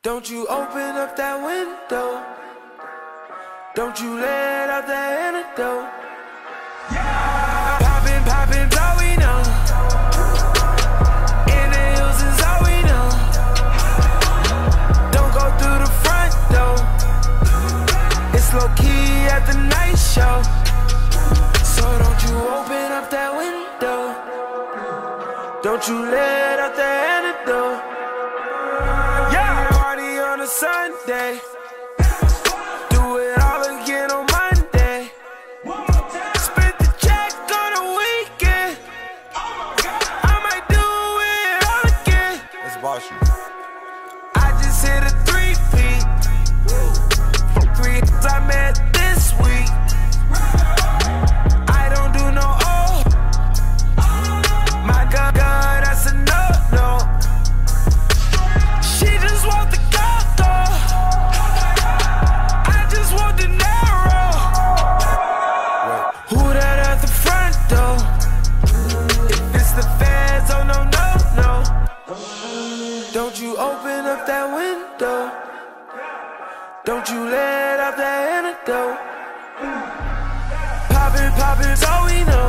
Don't you open up that window. Don't you let out that antidote. Yeah. Poppin', poppin', all we know. In the hills is all we know. Don't go through the front door. It's low key at the night show. So don't you open up that window. Don't you let out the antidote. Yeah. Party on a Sunday. Do it all again on Monday. Spent the check on the weekend. I might do it all again. Let's boss you. I just hit a 3-peat. 3 I met this week. I don't do no O. My God, that's a no-no. She just want the coco. I just want the narrow. Who that at the front door? If it's the feds, oh no, no, no. Don't you open up that window. Don't you let out that antidote. Poppin', poppin's all we know.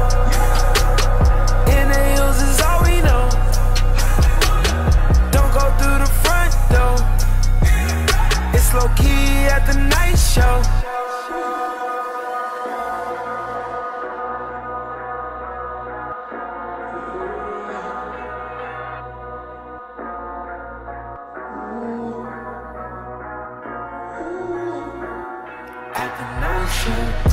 In the hills is all we know. Don't go through the front door. It's low key at the night show. At the night show.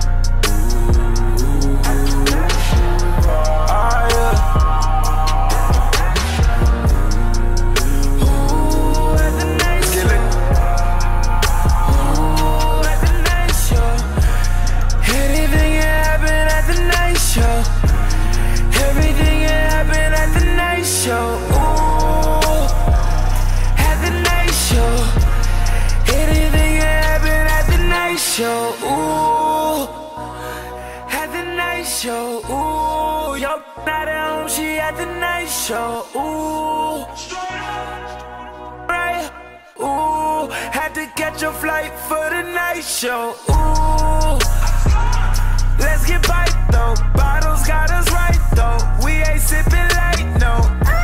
Ooh, at the night show. Ooh, yo, not at home, she at the night show. Ooh, right. Ooh, had to catch a flight for the night show. Ooh, let's get bite though. Bottles got us right though. We ain't sipping light, no.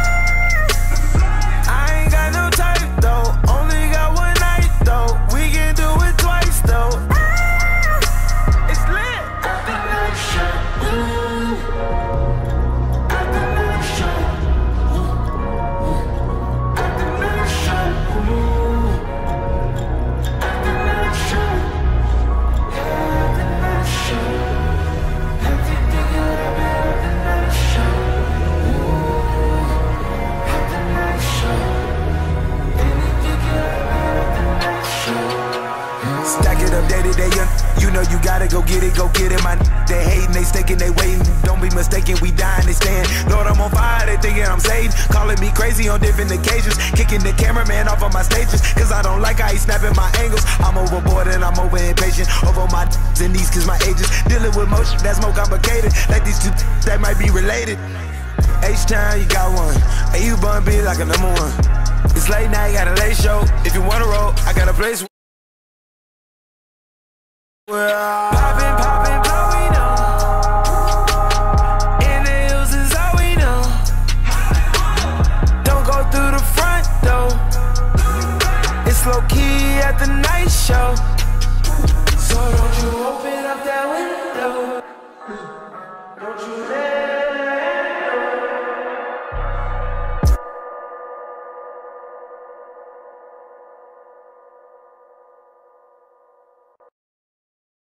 I ain't got no type though. Only got one night though. We can do it twice though. Stack it up day to day, you know you gotta go get it, my they hating, they staking, they waiting. Don't be mistaken, we dying, they staying. Lord, I'm on fire, they thinking I'm Satan. Calling me crazy on different occasions. Kicking the cameraman off of my stages, cause I don't like how he snapping my angles. I'm overboard and I'm over impatient. Over my and these cause my ages. Dealing with motion, that's more complicated. Like these two that might be related. H-Town, you got one. Hey, you bun be like a #1. It's late night, got a late show. If you wanna roll, I got a place. Poppin', poppin', all we know. In the hills is all we know. Don't go through the front door. It's low key at the night show. So don't you open